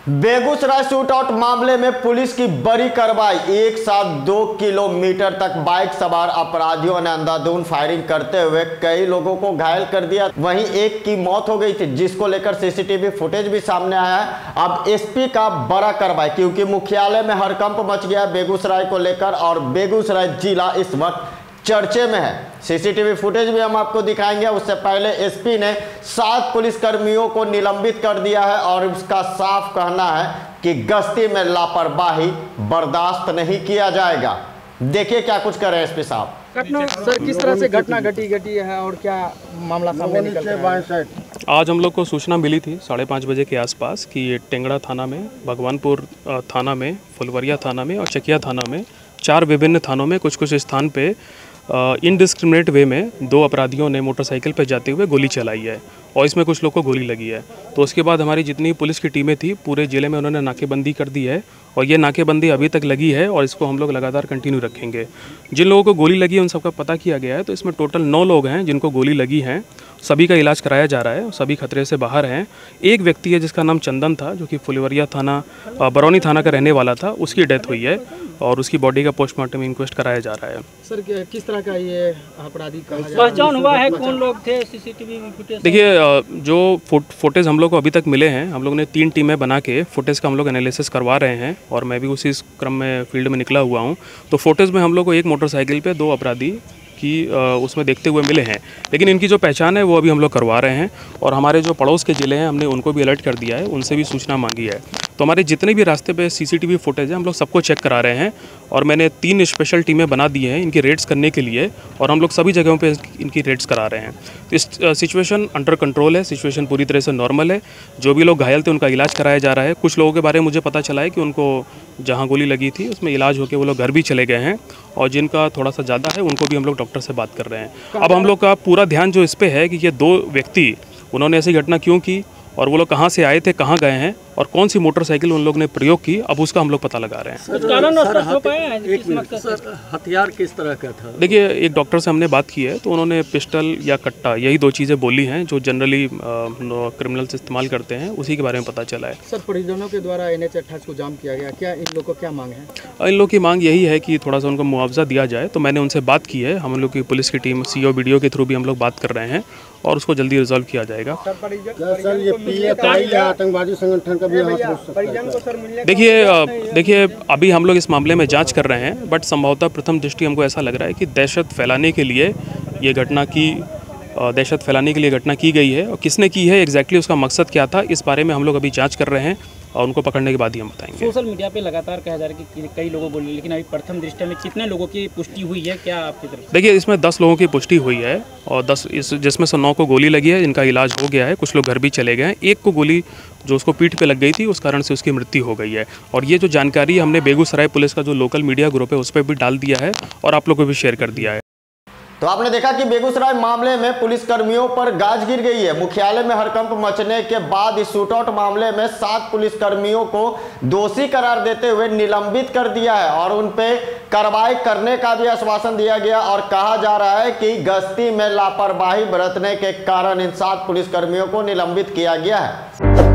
Begusarai shootout मामले में police की बड़ी कार्रवाई। एक साथ 2 किलोमीटर तक बाइक सवार अपराधियों ने अंधाधुंध फायरिंग करते हुए कई लोगों को घायल कर दिया। वहीं एक की मौत हो गई थी, जिसको लेकर सीसीटीवी फुटेज भी सामने आया है। अब एसपी का बड़ा कार्रवाई, क्योंकि मुख्यालय में हड़कंप मच गया बेगूसराय को लेकर और बेगूसराय जिला इस वक्त चर्चे में है। सीसीटीवी फुटेज भी हम आपको दिखाएंगे। उससे पहले एसपी ने 7 पुलिसकर्मियों को निलंबित कर दिया है और उसका साफ कहना है कि गश्ती में लापरवाही बर्दाश्त नहीं किया जाएगा। देखिए क्या कुछ कर रहे हैं एसपी साहब। घटना सर, किस तरह से घटना घटी है और क्या मामला सामने निकल रहा है? आज हम लोग को सूचना मिली थी 5:30 बजे के आसपास कि ये टेंगड़ा थाना में, भगवानपुर थाना में, फुलवरिया थाना में और चकिया थाना में, 4 विभिन्न थानों में कुछ स्थान पे इनडिस्क्रिमिनेट वे में 2 अपराधियों ने मोटरसाइकिल पर जाते हुए गोली चलाई है और इसमें कुछ लोग को गोली लगी है। तो उसके बाद हमारी जितनी पुलिस की टीमें थी पूरे ज़िले में उन्होंने नाकेबंदी कर दी है और ये नाकेबंदी अभी तक लगी है और इसको हम लोग लगातार कंटिन्यू रखेंगे। जिन लोगों को गोली लगी है उन सबका पता किया गया है। तो इसमें टोटल 9 लोग हैं जिनको गोली लगी है। सभी का इलाज कराया जा रहा है, सभी खतरे से बाहर हैं। एक व्यक्ति है जिसका नाम चंदन था, जो कि फुलवरिया थाना बरौनी थाना का रहने वाला था, उसकी डेथ हुई है और उसकी बॉडी का पोस्टमार्टम इंक्वेस्ट कराया जा रहा है। सर, किस तरह का ये अपराधी पहचान हुआ है? कौन लोग थे? CCTV footage? देखिए, जो फुटेज हम लोग को अभी तक मिले हैं, हम लोग ने 3 टीमें बना के फुटेज का हम लोग एनालिसिस करवा रहे हैं और मैं भी उसी क्रम में फील्ड में निकला हुआ हूँ। तो फुटेज में हम लोग को एक मोटरसाइकिल पे 2 अपराधी की उसमें देखते हुए मिले हैं, लेकिन इनकी जो पहचान है वो अभी हम लोग करवा रहे हैं और हमारे जो पड़ोस के ज़िले हैं हमने उनको भी अलर्ट कर दिया है, उनसे भी सूचना मांगी है। तो हमारे जितने भी रास्ते पे सीसीटीवी फुटेज है हम लोग सबको चेक करा रहे हैं और मैंने 3 स्पेशल टीमें बना दी हैं इनकी रेड्स करने के लिए और हम लोग सभी जगहों पे इनकी रेड्स करा रहे हैं। तो इस सिचुएशन अंडर कंट्रोल है, सिचुएशन पूरी तरह से नॉर्मल है। जो भी लोग घायल थे उनका इलाज कराया जा रहा है। कुछ लोगों के बारे में मुझे पता चला है कि उनको जहाँ गोली लगी थी उसमें इलाज होकर वो लोग घर भी चले गए हैं और जिनका थोड़ा सा ज़्यादा है उनको भी हम लोग डॉक्टर से बात कर रहे हैं। अब हम लोग का पूरा ध्यान जो इस पे है कि ये 2 व्यक्ति उन्होंने ऐसी घटना क्यों की और वो लोग कहाँ से आए थे, कहाँ गए हैं और कौन सी मोटरसाइकिल उन लोग ने प्रयोग की, अब उसका हम लोग पता लगा रहे हैं। हथियार किस तरह का था? देखिए, एक डॉक्टर से हमने बात की है तो उन्होंने पिस्टल या कट्टा, यही 2 चीज़ें बोली हैं जो जनरली क्रिमिनल्स इस्तेमाल करते हैं, उसी के बारे में पता चला है। सर, परिजनों के द्वारा NH-28 को जाम किया गया, क्या इन लोगों को क्या मांग है? इन लोग की मांग यही है कि थोड़ा सा उनको मुआवजा दिया जाए। तो मैंने उनसे बात की है, हम लोग की पुलिस की टीम CO BDO के थ्रू भी हम लोग बात कर रहे हैं और उसको जल्दी रिजॉल्व किया जाएगा। सर, ये PFI या आतंकवादी संगठन का भी देखिए अभी हम लोग इस मामले में जांच कर रहे हैं, बट संभवतः प्रथम दृष्टि हमको ऐसा लग रहा है कि दहशत फैलाने के लिए ये घटना की गई है और किसने की है, एग्जैक्टली उसका मकसद क्या था, इस बारे में हम लोग अभी जांच कर रहे हैं और उनको पकड़ने के बाद ही हम बताएंगे। सोशल मीडिया पे लगातार कहा जा रहा है कि कई लोगों बोले, लेकिन अभी प्रथम दृष्टि में कितने लोगों की पुष्टि हुई है क्या आपकी तरफ से? देखिए, इसमें 10 लोगों की पुष्टि हुई है और 10 जिसमें से 9 को गोली लगी है, जिनका इलाज हो गया है। कुछ लोग घर भी चले गए हैं। एक को गोली जो उसको पीठ पे लग गई थी, उस कारण से उसकी मृत्यु हो गई है। और ये जो जानकारी हमने बेगूसराय पुलिस का जो लोकल मीडिया ग्रुप है उस पर भी डाल दिया है और आप लोगों को भी शेयर कर दिया है। तो आपने देखा कि बेगूसराय मामले में पुलिसकर्मियों पर गाज गिर गई है। मुख्यालय में हड़कंप मचने के बाद इस शूटआउट मामले में 7 पुलिसकर्मियों को दोषी करार देते हुए निलंबित कर दिया है और उन पे कार्रवाई करने का भी आश्वासन दिया गया और कहा जा रहा है कि गश्ती में लापरवाही बरतने के कारण इन 7 पुलिसकर्मियों को निलंबित किया गया है।